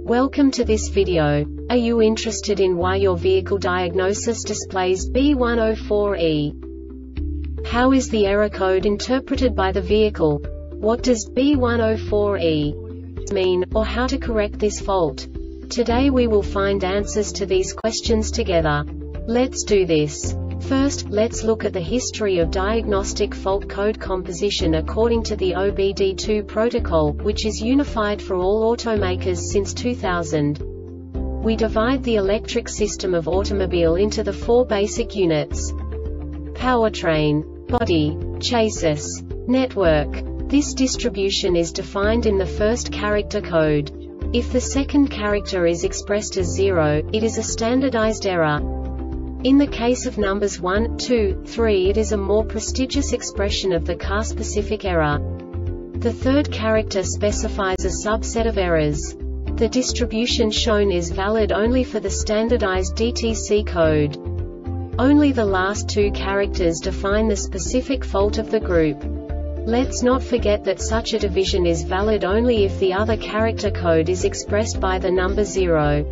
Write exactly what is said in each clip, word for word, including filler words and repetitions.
Welcome to this video. Are you interested in why your vehicle diagnosis displays B one zero four E? How is the error code interpreted by the vehicle? What does B one zero four E mean, or how to correct this fault? Today we will find answers to these questions together. Let's do this. First, let's look at the history of diagnostic fault code composition according to the O B D two protocol, which is unified for all automakers since two thousand. We divide the electric system of automobile into the four basic units: powertrain, body, chassis, network. This distribution is defined in the first character code. If the second character is expressed as zero, it is a standardized error. In the case of numbers one, two, three, it is a more prestigious expression of the car-specific error. The third character specifies a subset of errors. The distribution shown is valid only for the standardized D T C code. Only the last two characters define the specific fault of the group. Let's not forget that such a division is valid only if the other character code is expressed by the number zero.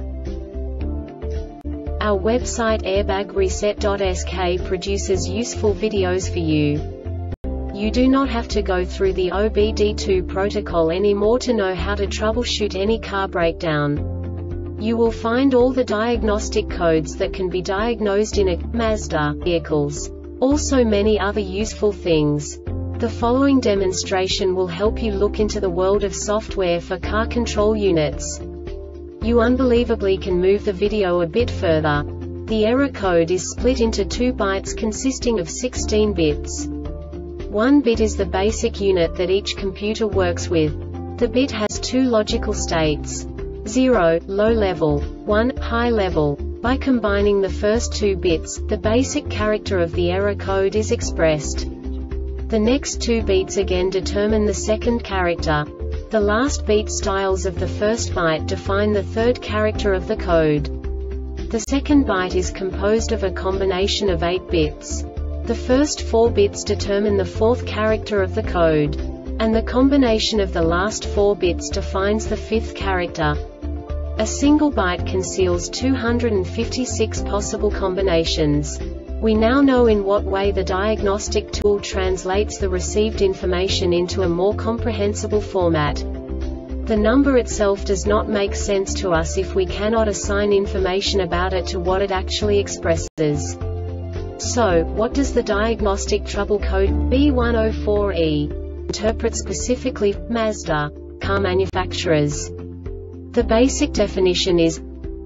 Our website airbag reset dot S K produces useful videos for you. You do not have to go through the O B D two protocol anymore to know how to troubleshoot any car breakdown. You will find all the diagnostic codes that can be diagnosed in a Mazda vehicles. Also many other useful things. The following demonstration will help you look into the world of software for car control units. You unbelievably can move the video a bit further. The error code is split into two bytes consisting of sixteen bits. One bit is the basic unit that each computer works with. The bit has two logical states: zero, low level, one, high level. By combining the first two bits, the basic character of the error code is expressed. The next two bits again determine the second character. The last beat styles of the first byte define the third character of the code. The second byte is composed of a combination of eight bits. The first four bits determine the fourth character of the code. And the combination of the last four bits defines the fifth character. A single byte conceals two hundred fifty-six possible combinations. We now know in what way the diagnostic tool translates the received information into a more comprehensible format. The number itself does not make sense to us if we cannot assign information about it to what it actually expresses. So, what does the diagnostic trouble code B one zero four E interpret specifically for Mazda car manufacturers? The basic definition is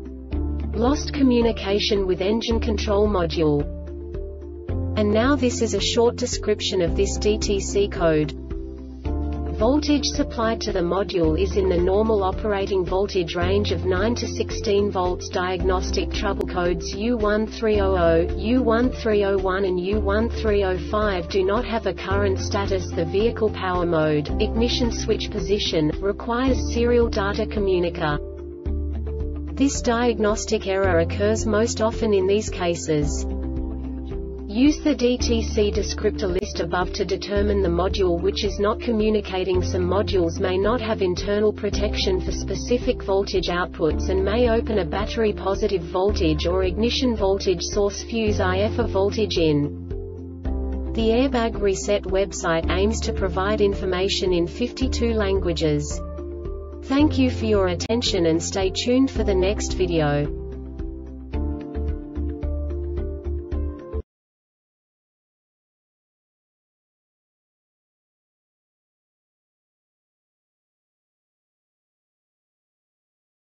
lost communication with engine control module. And now this is a short description of this D T C code. Voltage supplied to the module is in the normal operating voltage range of nine to sixteen volts. Diagnostic trouble codes U one three zero zero, U one three zero one and U one three zero five do not have a current status. The vehicle power mode, ignition switch position, requires serial data communicator. This diagnostic error occurs most often in these cases. Use the D T C descriptor list above to determine the module which is not communicating. Some modules may not have internal protection for specific voltage outputs and may open a battery positive voltage or ignition voltage source fuse I F a voltage in. The Airbag Reset website aims to provide information in fifty-two languages. Thank you for your attention and stay tuned for the next video.